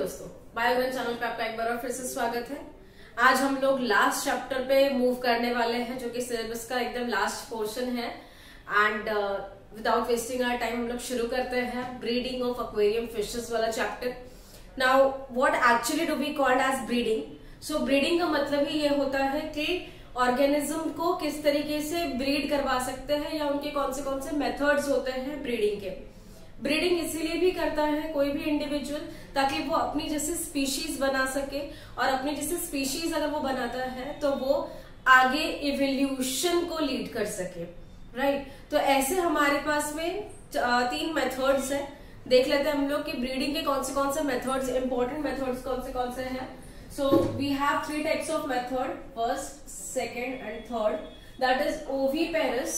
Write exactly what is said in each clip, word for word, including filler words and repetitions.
दोस्तों, बायोग्राम चैनल पे आपका एक बार और फिर से स्वागत है। आज हम लोग लास्ट चैप्टर पे मूव करने वाले हैं, जो कि सिलेबस का एकदम लास्ट पोर्शन है। And without wasting our time हम लोग शुरू करते हैं ब्रीडिंग ऑफ एक्वेरियम फिशेस वाला chapter. Now what actually do we called as breeding? So breeding का मतलब ही ये होता है कि ऑर्गेनिज्म को किस तरीके से ब्रीड करवा सकते हैं या उनके कौन से कौन से मेथड्स होते हैं ब्रीडिंग के। ब्रीडिंग इसीलिए भी करता है कोई भी इंडिविजुअल ताकि वो अपनी जैसे स्पीशीज बना सके, और अपनी जैसे स्पीशीज अगर वो बनाता है तो वो आगे इवोल्यूशन को लीड कर सके, राइट। तो ऐसे हमारे पास में तीन मेथड्स हैं। देख लेते हैं हम लोग कि ब्रीडिंग के कौन से कौन से मेथड्स, इंपॉर्टेंट मेथड्स कौन से कौन से हैं। So we have three types of method, first, second and third. That is oviparous,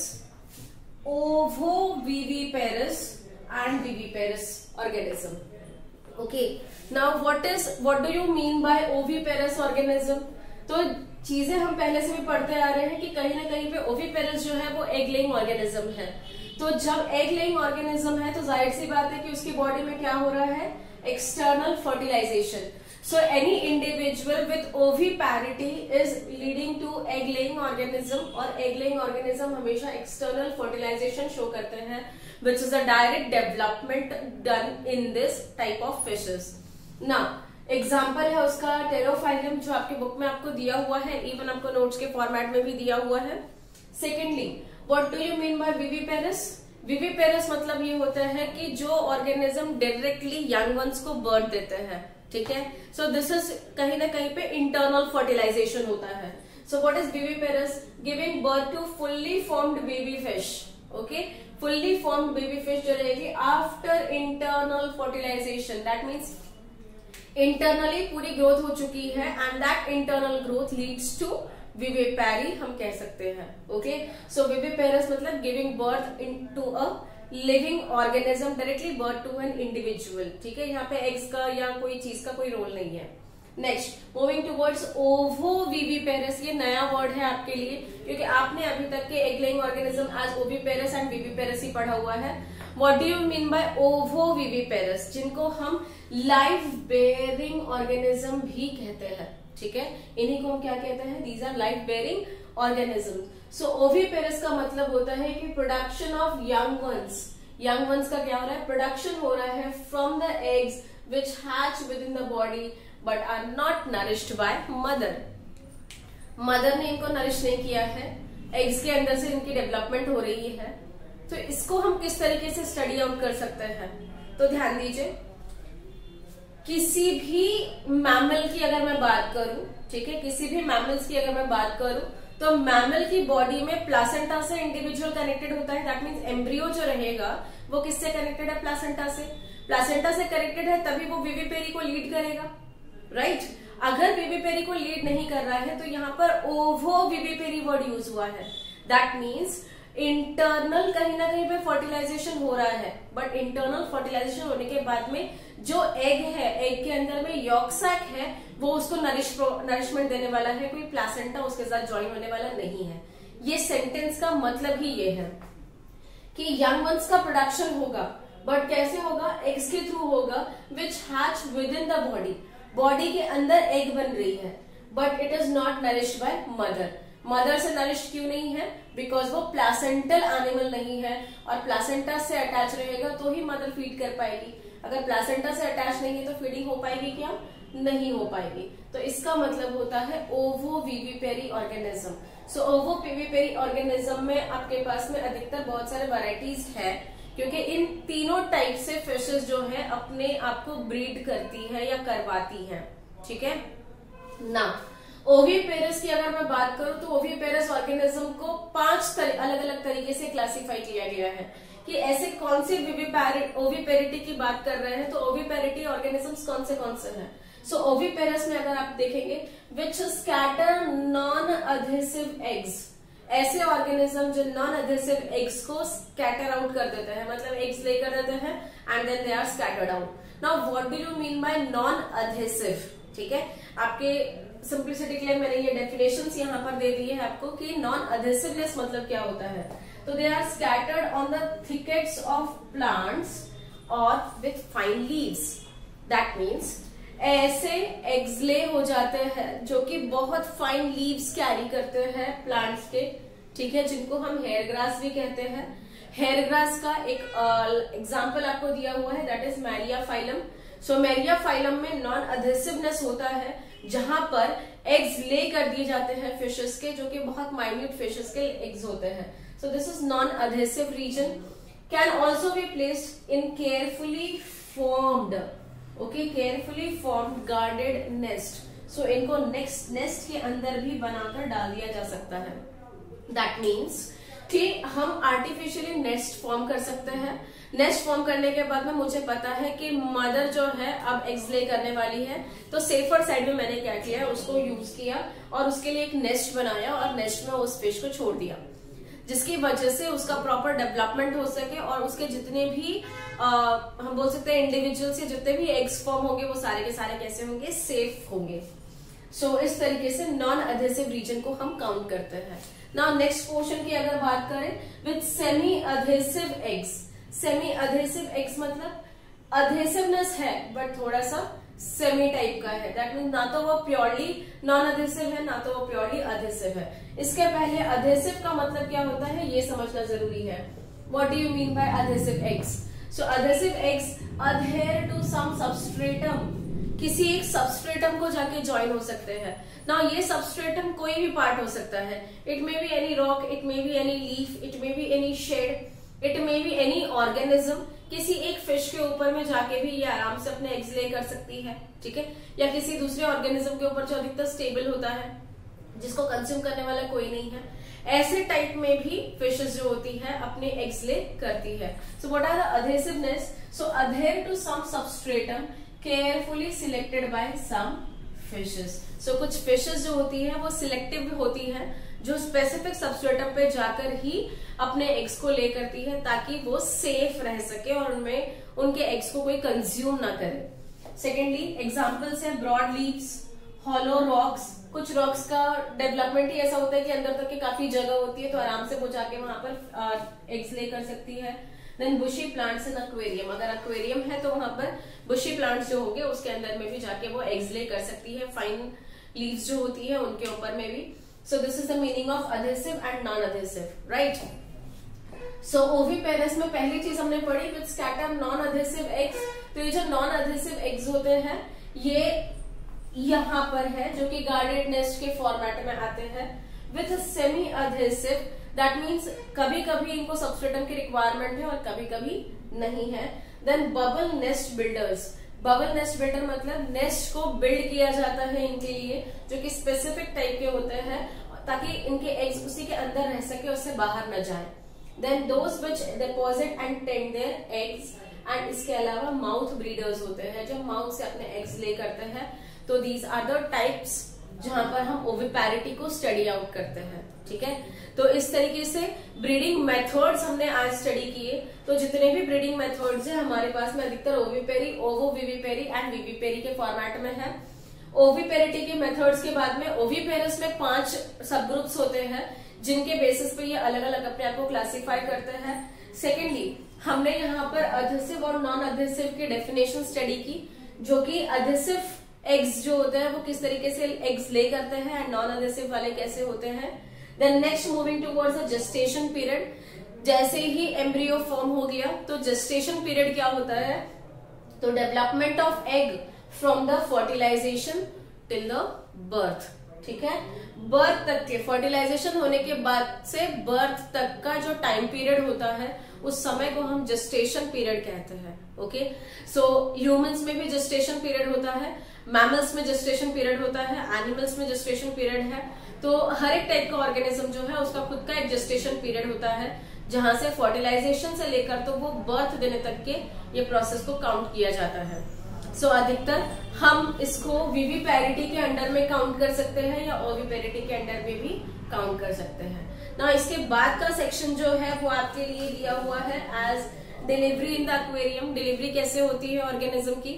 ovoviviparous and viviparous organism. Okay, now what is what do you mean by oviparous organism? तो चीजें हम पहले से भी पढ़ते आ रहे हैं कि कहीं ना कहीं पे ओविपेरस जो है वो एग लेइंग ऑर्गेनिज्म है। तो जब एग लेइंग ऑर्गेनिज्म है तो जाहिर सी बात है कि उसकी बॉडी में क्या हो रहा है, external fertilization. So any individual with oviparity is leading to egg laying organism, और egg laying organism हमेशा external fertilization show करते हैं, which is a direct development done in this type of fishes. Now example है उसका Pterophyllum, जो आपके book में आपको दिया हुआ है, इवन आपको नोट्स के फॉर्मेट में भी दिया हुआ है। Secondly, what do you mean by viviparous? Viviparous मतलब ये होता है कि जो ऑर्गेनिज्म डायरेक्टली यंग वंस को बर्थ देते हैं, ठीक है। सो दिस इज कहीं ना कहीं पे इंटरनल फर्टिलाइजेशन होता है। So what is viviparous? Giving birth to fully formed baby fish. Okay, fully formed baby fish जो रहेगी after internal fertilization, that means internally पूरी ग्रोथ हो चुकी है, and that internal growth leads to vivipary हम कह सकते हैं। ओके, सो विविपेरस मतलब giving birth into a living organism, directly birth to an individual, ठीक है। यहाँ पे एग्स का या कोई चीज का कोई रोल नहीं है। नेक्स्ट, मूविंग टुवर्ड्स ओवोविविपेरस, ये नया वर्ड है आपके लिए क्योंकि आपने अभी तक के egg laying organism as oviparous and viviparous ही पढ़ा हुआ है। What do you mean by ovoviviparous? जिनको हम लाइफ बेयरिंग ऑर्गेनिज्म भी कहते हैं, ठीक है। इन्हीं को हम क्या कहते हैं? These are life bearing organism. So oviparous का मतलब होता है कि production of young ones. Young ones का क्या हो रहा है? प्रोडक्शन हो रहा है from the eggs which hatch within the body but are not nourished by mother. Mother ने इनको नरिश नहीं किया है, एग्स के अंदर से इनकी डेवलपमेंट हो रही है। तो इसको हम किस तरीके से स्टडी आउट कर सकते हैं? तो ध्यान दीजिए, किसी भी मैमल की अगर मैं बात करूं, ठीक है, किसी भी मैमल्स की अगर मैं बात करूं तो मैमल की बॉडी में प्लासेंटा से इंडिविजुअल कनेक्टेड होता है। दैट मीन्स एम्ब्रियो जो रहेगा वो किससे कनेक्टेड है? प्लासेंटा से। प्लासेंटा से कनेक्टेड है तभी वो विविपेरी को लीड करेगा, राइट right? अगर विविपेरी को लीड नहीं कर रहा है तो यहाँ पर ओवो विविपेरी वर्ड यूज हुआ है। दैट मीन्स इंटरनल कहीं ना कहीं पे फर्टिलाइजेशन हो रहा है, बट इंटरनल फर्टिलाइजेशन होने के बाद में जो एग है, एग के अंदर में यॉर्क सैक है, वो उसको नरिश नरिशमेंट देने वाला है, कोई प्लासेंटा उसके साथ ज्वाइन होने वाला नहीं है। ये सेंटेंस का मतलब ही ये है कि यंग वंस का प्रोडक्शन होगा, बट कैसे होगा? एग्स के थ्रू होगा, which hatch within the body. Body के अंदर एग बन रही है, but it is not nourished by mother. Mother से नरिश क्यों नहीं है? बिकॉज वो प्लासेंटल एनिमल नहीं है, और प्लासेंटा से अटैच रहेगा तो ही मदर फीड कर पाएगी। अगर प्लासेंटा से अटैच नहीं है तो फीडिंग हो पाएगी क्या? नहीं हो पाएगी। तो इसका मतलब होता है ओवोविविपेरी ऑर्गेनिज्म। सो ओवोविविपेरी ऑर्गेनिज्म में आपके पास में अधिकतर बहुत सारे वैरायटीज है, क्योंकि इन तीनों टाइप से फिशेस जो है अपने आप को ब्रीड करती है या करवाती है, ठीक है ना। ओविपेरस की अगर मैं बात करूं तो ओविपेरस ऑर्गेनिज्म को पांच अलग अलग तरीके से क्लासिफाई किया गया है कि ऐसे कौन से ओविपेरिटी की बात कर रहे हैं। तो ओविपेरिटी ऑर्गेनिजम्स कौन से कौन से हैं? सो ओविपेरस में अगर आप देखेंगे, which scatter non adhesive eggs, ऐसे ऑर्गेनिज्म जो नॉन अधेसिव एग्स को स्कैटर आउट कर देते हैं, मतलब एग्स ले कर देते हैं and then they are scattered out. Now what do you mean by non adhesive? ठीक है, आपके सिंप्लिसिटी के लिए मैंने ये डेफिनेशंस यहाँ पर दे दी है आपको कि नॉन अधेसिवनेस मतलब क्या होता है। तो they are scattered on the thickets of plants or with fine leaves. That means ऐसे एग्स ले हो जाते हैं जो कि बहुत फाइन लीव्स कैरी करते हैं प्लांट्स के, ठीक है, जिनको हम हेयर ग्रास भी कहते हैं। हेयर ग्रास का एक एग्जांपल uh, आपको दिया हुआ है, दैट इज मैरियाफाइलम। सो मैरियाफाइलम में नॉन अधेसिवनेस होता है, जहां पर एग्स ले कर दिए जाते हैं फिशेस के, जो कि बहुत माइन्यूट फिशेस के एग्स होते हैं। So this is non adhesive reason, can also be placed in carefully formed, okay, carefully formed guarded nest. So इनको नेक्स्ट नेस्ट के अंदर भी बनाकर डाल दिया जा सकता है। दैट मीन्स कि हम आर्टिफिशियली नेस्ट फॉर्म कर सकते हैं। नेस्ट फॉर्म करने के बाद में मुझे पता है कि मदर जो है अब एग्स ले करने वाली है, तो सेफर साइड में मैंने क्या किया है, उसको यूज किया और उसके लिए एक नेस्ट बनाया और नेस्ट में उस फिश को छोड़ दिया, जिसकी वजह से उसका प्रॉपर डेवलपमेंट हो सके और उसके जितने भी आ, हम बोल सकते हैं इंडिविजुअल्स या जितने भी एग्स फॉर्म होंगे वो सारे के सारे कैसे होंगे, सेफ होंगे। सो so, इस तरीके से नॉन अधेसिव रीजन को हम काउंट करते हैं। नाउ नेक्स्ट पोर्शन की अगर बात करें, with semi adhesive eggs. Semi adhesive eggs मतलब अधेसिवनेस है बट थोड़ा सा सेमी टाइप का है, दैट मीन ना तो वो प्योरली नॉन अधेसिव है ना तो वो प्योरली अधेसिव है। इसके पहले अधेसिव का मतलब क्या होता है ये समझना जरूरी है। What do you mean by adhesive eggs? So adhesive eggs adhere to some substratum, किसी एक सबस्ट्रेटम को जाके ज्वाइन हो सकते हैं ना। ये सबस्ट्रेटम कोई भी पार्ट हो सकता है, it may be any rock, it may be any leaf, it may be any shade, it may be any organism. किसी एक फिश के ऊपर में जाके भी ये आराम से अपने एग्स ले कर सकती है, ठीक है, या किसी दूसरे ऑर्गेनिज्म के ऊपर जो अधिकतर स्टेबल होता है, जिसको कंज्यूम करने वाला कोई नहीं है, ऐसे टाइप में भी फिशेस जो होती है अपने एग्स ले करती है। So what are the adhesiveness? So adhere to some substratum carefully selected by some fishes. So कुछ फिशेस जो होती है वो सिलेक्टिव होती है, जो स्पेसिफिक सबस्ट्रेटम पे जाकर ही अपने एग्स को ले करती है ताकि वो सेफ रह सके और उनमें उनके एग्स को कोई कंज्यूम ना करे। सेकेंडली एग्जाम्पल्स है ब्रॉड लीव्स, हॉलो रॉक्स। कुछ रॉक्स का डेवलपमेंट ही ऐसा होता है कि अंदर तक की काफी जगह होती है, तो आराम से वो जाके वहां पर एग्स ले कर सकती है। Then bushy plants in aquarium, अगर एक्वेरियम है तो वहां पर बुशी प्लांट्स जो होंगे उसके अंदर में भी जाके वो एग्स ले कर सकती है, फाइन लीव्स जो होती है उनके ऊपर में भी। So this is the meaning of adhesive and non adhesive, right. So oviparous में पहली चीज हमने पढ़ी with scatter non adhesive eggs. तो ये जो नॉन अधेसिव एग्स होते हैं ये यहाँ पर है, जो कि गार्डेड नेस्ट के फॉर्मेट में आते हैं। With semi adhesive, that means कभी कभी इनको सबस्ट्रेटम की रिक्वायरमेंट है और कभी कभी नहीं है। Then bubble nest builders, bubble nest builder मतलब नेस्ट को बिल्ड किया जाता है इनके लिए, जो कि स्पेसिफिक टाइप के होते हैं ताकि इनके एग्स उसी के अंदर रह सके, उससे बाहर न जाए। Then those which deposit and tend their eggs, and इसके अलावा माउथ ब्रीडर्स होते हैं जो माउथ से अपने एग्स ले करते हैं। तो दीज आर द टाइप्स जहां पर हम ओविपैरिटी को स्टडी आउट करते हैं, ठीक है। तो इस तरीके से ब्रीडिंग मेथड्स हमने आज स्टडी किए। तो जितने भी ब्रीडिंग मेथड्स हैं हमारे पास में अधिकतर ओविपेरी, ओवोविविपेरी एंड विविपेरी के फॉर्मेट में है। ओविपेरिटी के मेथड्स के बाद में ओविपेरस में पांच सब ग्रुप्स होते हैं जिनके बेसिस पे ये अलग अलग अपने आप को क्लासिफाई करते हैं। सेकेंडली हमने यहाँ पर अधेसिव और नॉन अधेसिव की डेफिनेशन स्टडी की, जो कि अधेसिव एग्स जो होते हैं वो किस तरीके से एग्स ले करते हैं एंड नॉन अधेसिव वाले कैसे होते हैं। Then next moving towards the gestation period, जैसे ही एम्ब्रियो फॉर्म हो गया तो जेस्टेशन पीरियड क्या होता है, तो development of egg from the fertilization till the birth, ठीक है। बर्थ तक के, फर्टिलाइजेशन होने के बाद से बर्थ तक का जो टाइम पीरियड होता है उस समय को हम जेस्टेशन पीरियड कहते हैं, ओके। सो ह्यूमंस में भी जेस्टेशन पीरियड होता है, मैमल्स में जेस्टेशन पीरियड होता है, एनिमल्स में जेस्टेशन पीरियड है। तो हर एक टाइप का ऑर्गेनिज्म जो है उसका खुद का एक जेस्टेशन पीरियड होता है, जहां से फर्टिलाइजेशन से लेकर तो वो बर्थ देने तक के ये प्रोसेस को काउंट किया जाता है। सो so, अधिकतर हम इसको विविपैरिटी के अंडर में काउंट कर सकते हैं या ओविपेरिटी के अंडर में भी काउंट कर सकते हैं ना। इसके बाद का सेक्शन जो है वो आपके लिए दिया हुआ है as delivery in the aquarium. Delivery कैसे होती है ऑर्गेनिज्म की,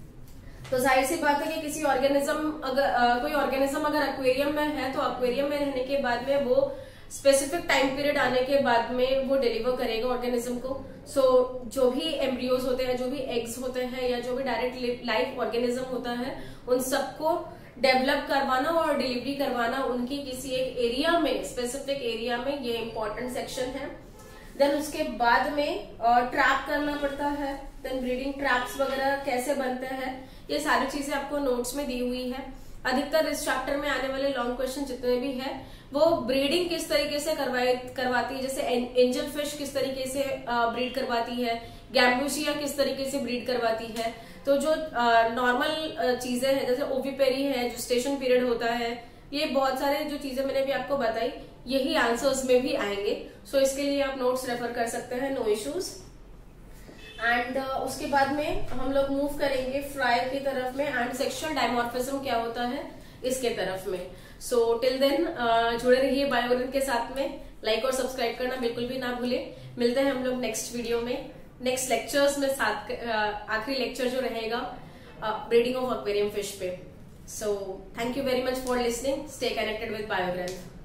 तो जाहिर सी बात है कि किसी ऑर्गेनिज्म अगर आ, कोई ऑर्गेनिज्म अगर एक्वेरियम में है तो एक्वेरियम में रहने के बाद में वो स्पेसिफिक टाइम पीरियड आने के बाद में वो डिलीवर करेगा ऑर्गेनिज्म को। सो so, जो भी एम्ब्रियोज होते हैं, जो भी एग्स होते हैं, या जो भी डायरेक्ट लाइफ ऑर्गेनिज्म होता है, उन सबको डेवलप करवाना और डिलीवरी करवाना उनकी किसी एक एरिया में, स्पेसिफिक एरिया में, ये इंपॉर्टेंट सेक्शन है। देन उसके बाद में ट्रैप करना पड़ता है। देन ब्रीडिंग ट्रैप्स वगैरह कैसे बनते हैं, ये सारी चीजें आपको नोट्स में दी हुई है। अधिकतर इस चैप्टर में आने वाले लॉन्ग क्वेश्चन जितने भी है वो ब्रीडिंग किस तरीके से करवाई करवाती है, जैसे एंजल फिश किस तरीके से ब्रीड करवाती है, गैम्बूसिया किस तरीके से ब्रीड करवाती है। तो जो नॉर्मल चीजें हैं जैसे ओविपेरी है, जो स्टेशन पीरियड होता है, ये बहुत सारे जो चीजें मैंने भी आपको बताई यही आंसर्स में भी आएंगे। सो so, इसके लिए आप नोट्स रेफर कर सकते हैं, नो इश्यूज। एंड uh, उसके बाद में हम लोग मूव करेंगे फ्राई की तरफ में, एंड सेक्सुअल डायमॉर्फिज्म क्या होता है इसके तरफ में। सो टिल देन जुड़े रहिए बायोग्राम के साथ में, लाइक और सब्सक्राइब करना बिल्कुल भी ना भूले। मिलते हैं हम लोग नेक्स्ट वीडियो में, नेक्स्ट लेक्चर्स में, साथ आखिरी लेक्चर जो रहेगा ब्रीडिंग ऑफ एक्वेरियम फिश पे। So thank you very much for listening, stay connected with बायोग्राम।